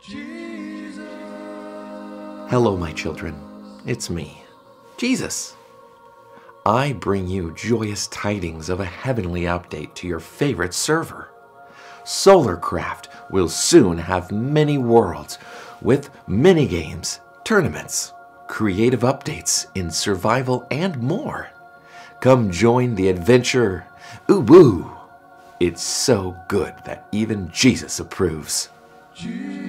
Hello, my children. It's me, Jesus. I bring you joyous tidings of a heavenly update to your favorite server. Solarcraft will soon have many worlds with minigames, tournaments, creative updates in survival, and more. Come join the adventure. Ooh woo! It's so good that even Jesus approves.